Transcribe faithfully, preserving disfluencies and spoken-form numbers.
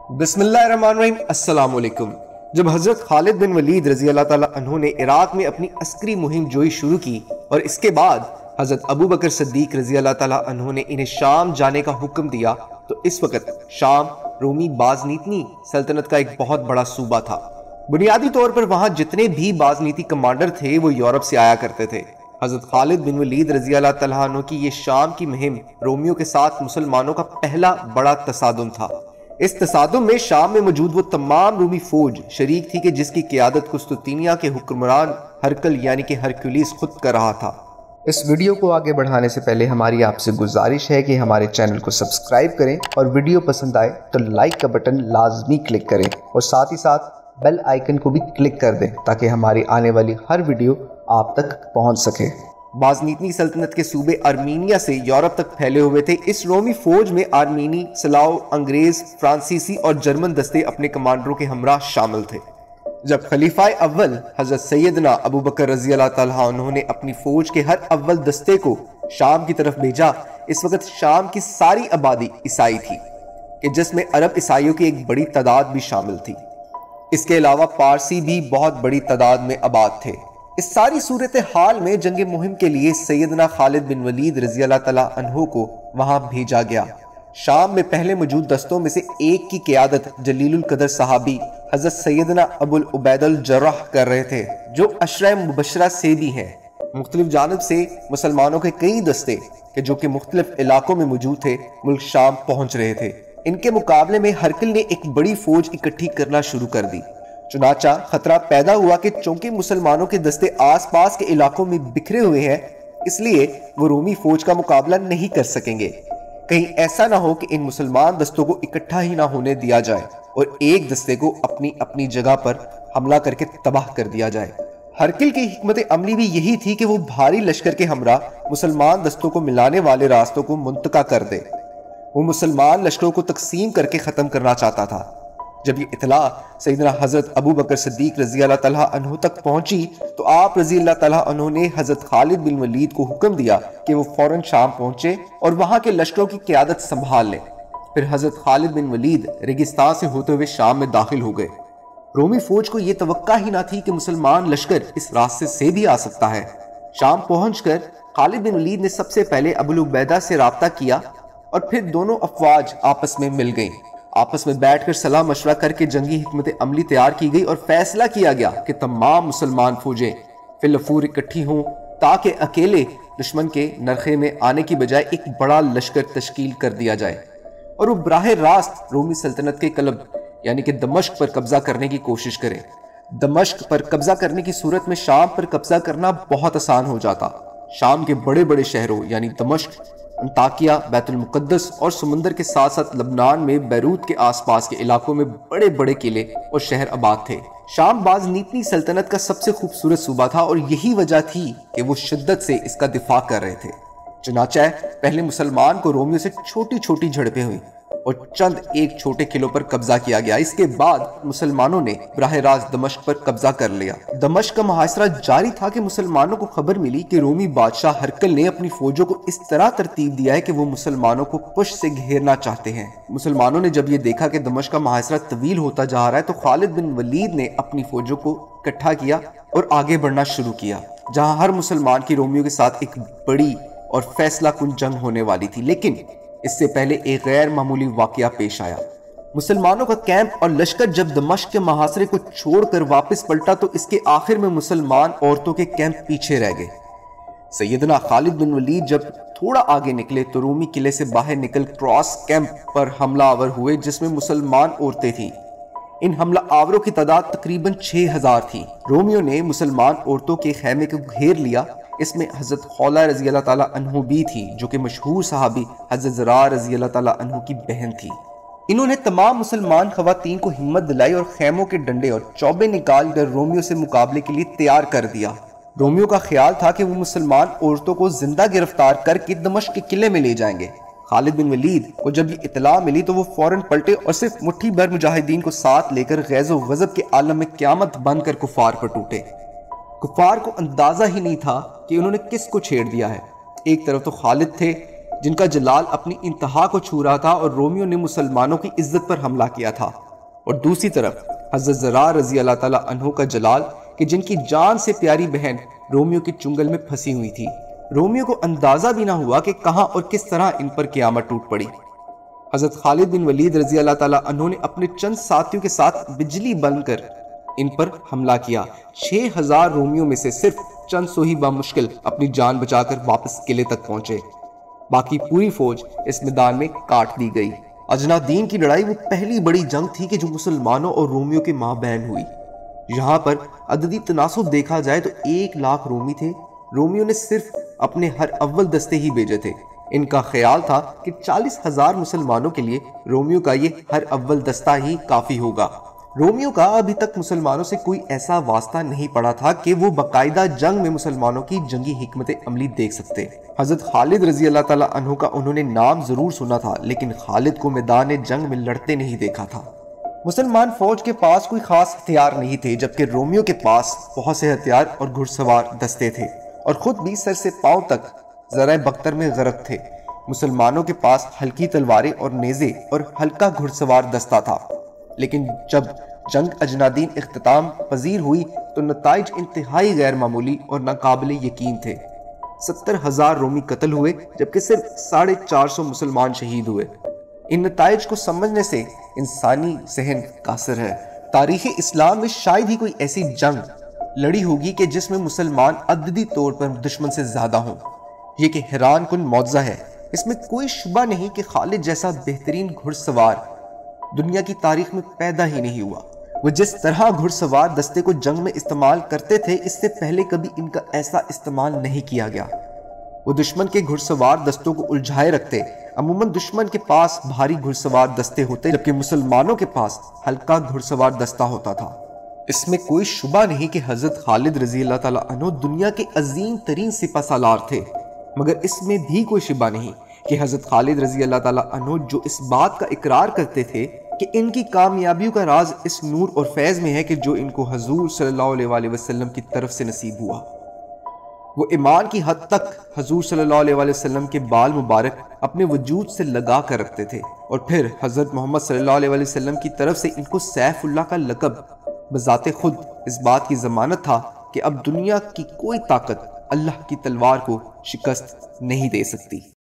बिस्मिल्लाहिर्रहमानिर्रहीम। अस्सलाम वालेकुम। जब हजरत खालिद बिन वलीद रजी अल्लाह ताला अन्हु ने इराक में अपनी अस्करी मुहिम जोई शुरू की और इसके बाद हजरत अबू बकर सिद्दीक रजी अल्लाह ताला अन्हु ने इन्हें शाम जाने का हुक्म दिया, तो इस वक्त शाम रोमी बाज़नीतनी सल्तनत का एक बहुत बड़ा सूबा था। बुनियादी तौर पर वहाँ जितने भी बाज़नीती कमांडर थे वो यूरोप से आया करते थे। हजरत खालिद बिन वलीद रजी अल्लाह ताला अन्हु की ये शाम की मुहिम रोमियों के साथ मुसलमानों का पहला बड़ा तसादुम था। इस तसादुम में शाम में मौजूद वो तमाम रूमी फौज शरीक थी कि जिसकी क़ियादत कुस्तुंतीनिया के हुक्मरान हरकल यानी कि हरक्यूलिस खुद कर रहा था। इस वीडियो को आगे बढ़ाने से पहले हमारी आपसे गुजारिश है कि हमारे चैनल को सब्सक्राइब करें और वीडियो पसंद आए तो लाइक का बटन लाजमी क्लिक करें और साथ ही साथ बेल आइकन को भी क्लिक कर दें ताकि हमारी आने वाली हर वीडियो आप तक पहुंच सके। बाज़नीतनी सल्तनत के सूबे आर्मीनिया से यूरोप तक फैले हुए थे। इस रोमी फौज में आर्मीनी, सलाव, अंग्रेज, फ्रांसीसी और जर्मन दस्ते अपने कमांडरों के हमरा शामिल थे। जब खलीफा अव्वल हजरत सैयदना अबू बकर रजी अल्लाह ताला अन्हु ने अपनी फौज के हर अव्वल दस्ते को शाम की तरफ भेजा, इस वक्त शाम की सारी आबादी ईसाई थी कि जिसमें अरब ईसाइयों की एक बड़ी तादाद भी शामिल थी। इसके अलावा पारसी भी बहुत बड़ी तादाद में आबाद थे। इस सारी सूरत हाल में जंग मुहिम के लिए सैयदना खालिद बिन वलीद रजी अल्लाह ताला अन्हु को वहां भेजा गया। शाम में पहले मौजूद दस्तों में से एक की क़ियादत जलीलुल कदर सहाबी हजरत सैयदना अबुल उबैदुल जर्राह कर रहे थे, जो अशरा मुबशरा से भी हैं। मुख्तलिफ जानिब से मुसलमानों के कई दस्ते के जो कि मुख्तलिफ इलाकों में मौजूद थे मुल्क शाम पहुंच रहे थे। इनके मुकाबले में हरकल ने एक बड़ी फौज इकट्ठी करना शुरू कर दी। चुनाचा खतरा पैदा हुआ कि चूंकि मुसलमानों के दस्ते आसपास के इलाकों में बिखरे हुए हैं, इसलिए वो रोमी फौज का मुकाबला नहीं कर सकेंगे। कहीं ऐसा ना हो कि इन मुसलमान दस्तों को इकट्ठा ही ना होने दिया जाए और एक दस्ते को अपनी अपनी जगह पर हमला करके तबाह कर दिया जाए। हरकिल की हिकमत अमली भी यही थी कि वो भारी लश्कर के हमरा मुसलमान दस्तों को मिलाने वाले रास्तों को मुंतका कर दे। वो मुसलमान लश्करों को तकसीम करके ख़त्म करना चाहता था। जब ये इतला सैयदना हजरत अबू बकर सिद्दीक रजी अल्लाह ताला अन्हु तक पहुंची तो आप रजी अल्लाह ताला अन्हु ने हजरत खालिद बिन वलीद को हुक्म दिया कि वो फौरन शाम पहुंचे और वहां के लश्करों की क़ियादत संभाल ले। फिर हजरत खालिद बिन वलीद रेगिस्तान से होते हुए शाम में दाखिल हो गए। रोमी फौज को यह तवक्का ही ना थी कि मुसलमान लश्कर इस रास्ते से भी आ सकता है। शाम पहुंचकर खालिद बिन वलीद ने सबसे पहले अबुल उबैदा से राब्ता किया और फिर दोनों अफवाज आपस में मिल गईं। आपस में बैठकर सलाह मशवरा करके जंगी हिकमत अमली तैयार की गई और फैसला किया गया कि तमाम मुसलमान फौजें फिलफूर इकट्ठी हों ताकि अकेले दुश्मन के नरखे में आने की बजाय एक बड़ा लश्कर तश्कील कर दिया जाए और वो बराह रास्त रोमी सल्तनत के कलब यानी कि दमश्क पर कब्जा करने की कोशिश करें। दमश्क पर कब्जा करने की सूरत में शाम पर कब्जा करना बहुत आसान हो जाता। शाम के बड़े बड़े शहरों यानी दमश्क, अंताकिया, बैतुल मुकद्दस और समुंदर के साथ साथ लबनान में बैरूत के आसपास के इलाकों में बड़े बड़े किले और शहर आबाद थे। शाम बाज़नीतनी सल्तनत का सबसे खूबसूरत सूबा था और यही वजह थी कि वो शिद्दत से इसका दिफा कर रहे थे। चुनाचा पहले मुसलमान को रोमियों से छोटी छोटी झड़पें हुई और चंद एक छोटे किलों पर कब्जा किया गया। इसके बाद मुसलमानों ने बराह रास्त दमश्क पर कब्जा कर लिया। दमश्क का मुहासरा जारी था कि मुसलमानों को खबर मिली कि रोमी बादशाह हरकल ने अपनी फौजों को इस तरह तरतीब दिया है कि वो मुसलमानों को पुश से घेरना चाहते हैं। मुसलमानों ने जब ये देखा कि दमश्क का मुहासरा तवील होता जा रहा है तो खालिद बिन वलीद ने अपनी फौजों को इकट्ठा किया और आगे बढ़ना शुरू किया, जहाँ हर मुसलमान की रोमियों के साथ एक बड़ी और फैसला कुन जंग होने वाली थी। लेकिन इससे पहले एक गैर मामूली वाकया पेश आया। मुसलमानों का कैंप और लश्कर जब दमश्क के मुहासरे को छोड़कर वापस पलटा तो इसके आखिर में मुसलमान औरतों के कैंप पीछे रह गए। सैयदना खालिद बिन वलीद जब थोड़ा आगे निकले तो रोमी किले से बाहर निकल क्रॉस कैंप पर हमला आवर हुए जिसमें मुसलमान औरतें थीं। इन हमला आवरों की तादाद तकरीबन छह हजार थी। रोमियों ने मुसलमान औरतों के खैमे को घेर लिया। इसमें हजरत खौला रजी अल्लाह ताला अन्हु भी थी, जो कि मशहूर सहाबी हजरत ज़रा रजी अल्लाह ताला अन्हु की बहन थी। इन्होंने तमाम मुसलमान खवातीन को हिम्मत दिलाई और खैमों के डंडे और चौबे निकाल कर रोमियों से मुकाबले के लिए तैयार कर दिया। रोमियों का ख्याल था कि वो मुसलमान औरतों को जिंदा गिरफ्तार करके दमश्क के किले में ले जाएंगे। खालिद बिन वलीद को जब ये इतला मिली तो वो फौरन पलटे और सिर्फ मुट्ठी भर मुजाहिदीन को साथ लेकर गैज़ो गज़ब के आलम में क़यामत बनकर कुफार पर टूटे। कुफार को अंदाजा ही नहीं था कि उन्होंने किस को छेड़ दिया है। एक तरफ तो खालिद थे, جن کا جلال اپنی انتہا کو چھو رہا تھا اور رومیو نے مسلمانوں کی عزت پر حملہ کیا تھا، اور دوسری طرف حضرت زرار رضی اللہ تعالیٰ عنہ کا جلال کہ جن کی جان سے پیاری بہن رومیو کے چنگل میں پھنسی ہوئی تھی۔ رومیو کو اندازہ بھی نہ ہوا کہ کہاں اور کس طرح ان پر قیامت ٹوٹ پڑی۔ حضرت خالد بن ولید رضی اللہ تعالیٰ عنہ نے اپنے چند ساتھیوں کے ساتھ بجلی بن کر ان پر حملہ کیا۔ چھ ہزار رومیوں میں سے صرف چند سو ہی بامشکل اپنی جان بچا کر واپس قلعے تک پہنچے، باقی پوری فوج اس میدان میں کاٹ دی گئی۔ اجنادین کی لڑائی وہ پہلی بڑی جنگ تھی کہ جو مسلمانوں اور رومیوں کے مابین ہوئی۔ یہاں پر عددی تناسب دیکھا جائے تو ایک لاکھ رومی تھے، رومیوں نے صرف اپنے ہر اول دستے ہی بھیجے تھے۔ ان کا خیال تھا کہ چالیس ہزار مسلمانوں کے لیے رومیوں کا یہ ہر اول دستہ ہی کافی ہوگا۔ رومیوں کا ابھی تک مسلمانوں سے کوئی ایسا واسطہ نہیں پڑا تھا کہ وہ باقاعدہ جنگ میں مسلمانوں کی جنگی حکمت عملی دیکھ سکتے۔ حضرت خالد رضی اللہ تعالیٰ عنہ کا انہوں نے نام ضرور سنا تھا، لیکن خالد کو میدان جنگ میں لڑتے نہیں دیکھا تھا۔ مسلمان فوج کے پاس کوئی خاص ہتھیار نہیں تھے، جبکہ رومیوں کے پاس بہت سے ہتھیار اور گھڑ سوار دستے تھے، اور خود بھی سر سے پاؤں تک زرع بختر میں غرق تھے۔ مسلمانوں کے پاس ہلکی تلواریں اور نیزے اور ہلکا گھڑ سوار دستہ تھا، لیکن جب جنگ اجنادین اختتام پذیر ہوئی تو نتائج انتہائی غیر معمولی اور ناقابل یقین تھے۔ ستر ہزار رومی قتل ہوئے، جبکہ صرف ساڑھے چار سو مسلمان شہید ہوئے۔ ان نتائج کو سمجھنے سے انسانی ذہن قاصر ہے۔ تاریخ اسلام میں شاید ہی کوئی ایسی جنگ لڑی ہوگی کہ جس میں مسلمان عددی طور پر دشمن سے زیادہ ہوں۔ یہ کہ حیران کن معجزہ ہے۔ اس میں کوئی شبہ نہیں کہ خالد جیسا بہترین گھڑ سوار دنیا کی تاریخ میں پیدا ہی نہیں ہوا۔ وہ جس طرح گھڑ سوار دستے کو جنگ میں استعمال کرتے تھے، اس سے پہلے کبھی ان کا ایسا استعمال نہیں کیا گیا۔ وہ دشمن کے گھڑ سوار دستوں کو الجھائے رکھتے۔ عموماً دشمن کے پاس بھاری گھڑ سوار دستے ہوتے، جبکہ مسلمانوں کے پاس ہلکا گھڑ سوار دستہ ہوتا تھا۔ اس میں کوئی شبہ نہیں کہ حضرت خالد رضی اللہ تعالیٰ عنہ دنیا کے عظیم ترین سپہ سالار تھے، مگر اس میں بھی کوئی شبہ نہیں کہ حضرت خالد رضی اللہ تعالیٰ عنہ جو اس بات کا اقرار کرتے تھے کہ ان کی کامیابیوں کا راز اس نور اور فیض میں ہے کہ جو ان کو حضور صلی اللہ علیہ وآلہ وسلم کی طرف سے نصیب ہوا۔ وہ ایمان کی حد تک حضور صلی اللہ علیہ وآلہ وسلم کے بال مبارک اپنے وجود سے لگا کر رکھتے تھے، اور پھر حضرت محمد صلی اللہ علیہ وآلہ وسلم کی طرف سے ان کو سیف اللہ کا لقب بذات خود اس بات کی ضمانت تھا کہ اب دنیا کی کوئی طاقت اللہ کی تلوار کو شکست نہیں دے سکتی۔